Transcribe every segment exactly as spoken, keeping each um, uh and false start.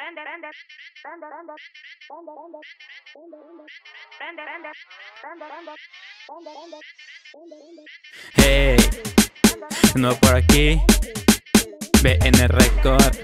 Hey, de nuevo por aquí, B N Record.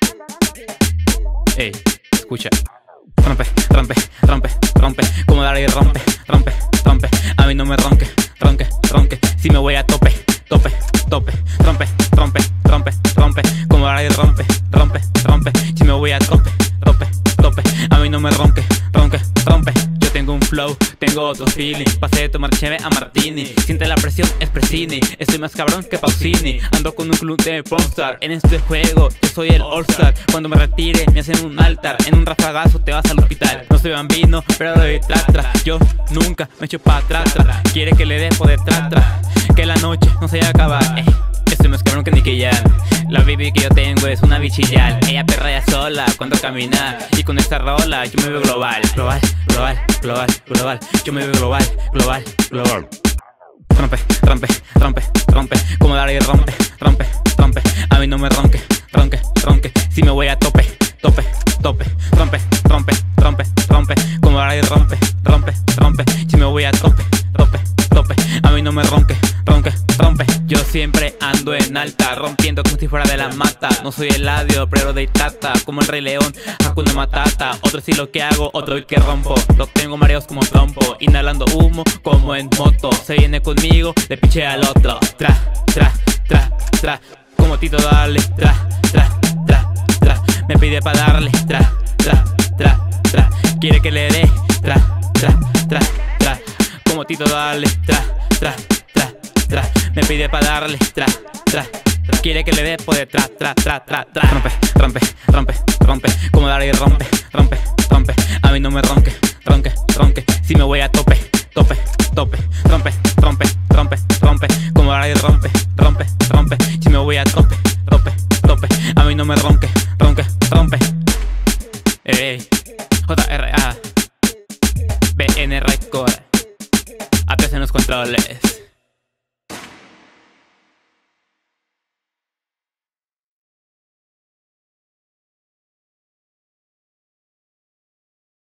Hey, escucha. Rompe, rompe, rompe, rompe. Como dar y rompe, rompe, rompe. A mí no me ronque, ronque, ronque. Si me voy a tope, tope, tope. Rompe, rompe, rompe, rompe. Como dar y rompe, rompe, rompe. Si me voy a tope, tope, tope. A mí no me ronque, ronque, rompe. Yo tengo un flow, tengo otro feeling. Pasé de tomar cheve a martini. Siente la presión, es Presini. Estoy más cabrón que Pausini. Ando con un club de popstar. En este juego yo soy el all-star. Cuando me retire me hacen un altar. En un rafagazo te vas al hospital. No soy bambino, pero doy tra tra. Yo nunca me echo pa' atrás. Quiere que le dé por detrás, tra. Que la noche no se vaya a acabar. eh. Estoy más cabrón que Nicky Jam. La baby que yo tengo es una bichillal. Ella perrea sola cuando camina. Y con esta rola yo me veo global. Global, global, global, global. Yo me veo global, global, global. Rompe, rompe, rompe, rompe. Como dar y rompe, rompe, rompe. A mí no me ronque, ronque, ronque. Si me voy a tope, tope, tope. Rompe, rompe, rompe, rompe. Como dar y rompe, rompe, rompe. Si me voy a tope, tope, tope. A mí no me ronque, ronque, rompe. Yo siempre ando en alta, rompiendo como si fuera de la mata. No soy el Eladio, pero de tata. Como el Rey León, Hakuna Matata. Otro estilo que hago, otro el que rompo. Los tengo mareados como trompo, inhalando humo como en moto. Se viene conmigo, le piché al otro. Tra, tra, tra, tra. Como Tito dale, tra, tra, tra, tra. Me pide pa' darle, tra, tra, tra, tra. Quiere que le dé, tra, tra, tra, tra. Como Tito dale, tra, tra, tra, tra. Me pide pa' darle, tra, tra, tra. Quiere que le dé por detrás, tra, tra, tra, tra. Rompe, rompe, rompe, rompe. Como dar y rompe, rompe, rompe. A mí no me ronque, ronque, ronque. Si me voy a tope, tope, tope. Rompe, rompe, rompe, rompe. Como dar y rompe, rompe, rompe. Si me voy a tope, tope, tope. A mí no me ronque, ronque, rompe. Ey, J R A B N Record. Atrás en los controles.